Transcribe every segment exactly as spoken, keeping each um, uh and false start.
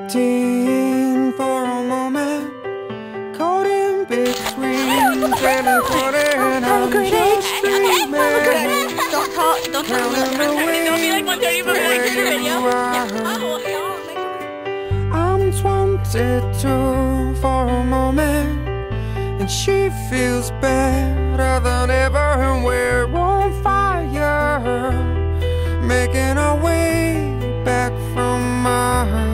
Fifteen for a moment, caught in between ten and twenty, and I'm just dreaming. Don't talk, don't talk. Don't be like one thirty for a video. I'm twenty-two for a moment, and she feels better than ever, and we're on fire, making our way back from Mars.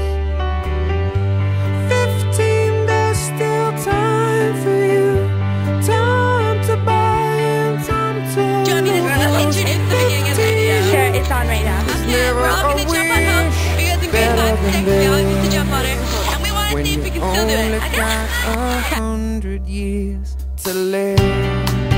Fifteen, there's still time for you, time to buy and time to lose. Fifteen, Sure, it's on right now. never We're all a gonna jump on hook. wish You guys can better grab than that. We all get to this. jump on it. And we wanna When see if you we can still do only it. Okay? got a hundred years to live.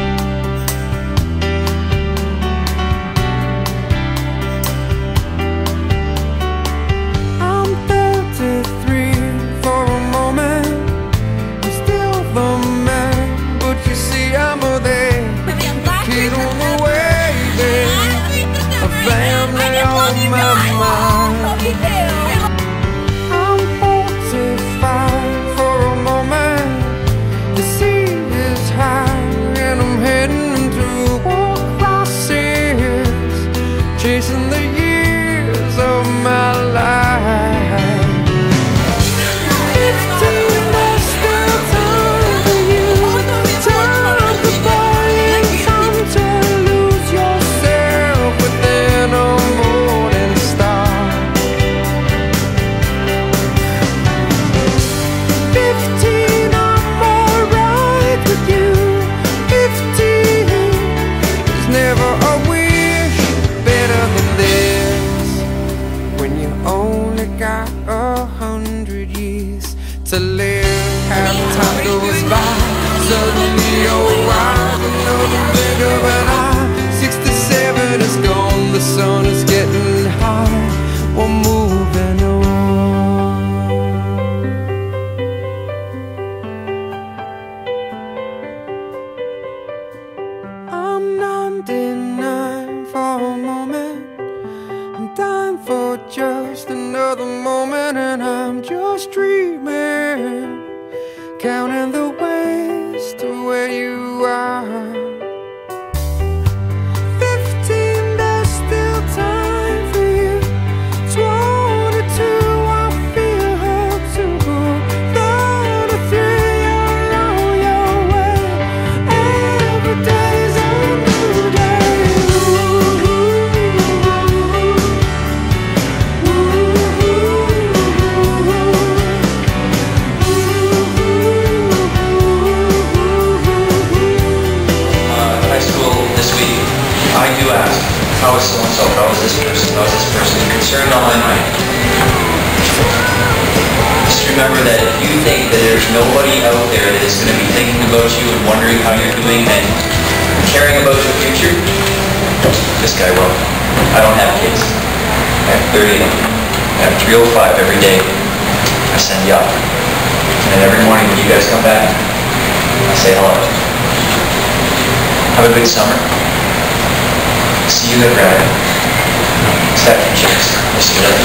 I'm thirty-three for a moment. I'm still the man, but you see I'm a there. Kid on the way, babe. A family on my mind. I'm forty-five for a moment. The sea is high and I'm heading to a crisis, chasing the years of my life. Fifteen, there's still time for you, time to buy and time to lose yourself within a morning star. Fifteen, I'm alright with you. Fifteen, there's never a wish better than this. When you only got a hundred years to live, half the time goes by, suddenly you're wise another blink of an eye. Sixty-seven is gone, the sun is getting high. We're moving on. I'm ninety-nine for a moment. I'm dying for just another moment, and I'm just dreaming, counting the ways to where you are. Fifteen, there's still time for you. Twenty-two, I feel her too. Thirty-three, you're on your way. Every day's a new day. High school this week, I do ask, how is so-and-so, how is this person, how is this person, concerned on my mind. Just remember that if you think that there's nobody out there that is going to be thinking about you and wondering how you're doing and caring about your future, this guy will. I don't have kids. I have thirty of them. I have three oh five every day. I send you up. And then every morning when you guys come back, I say hello. Have a good summer. See you in the grad. Step your chicks. We'll see you later.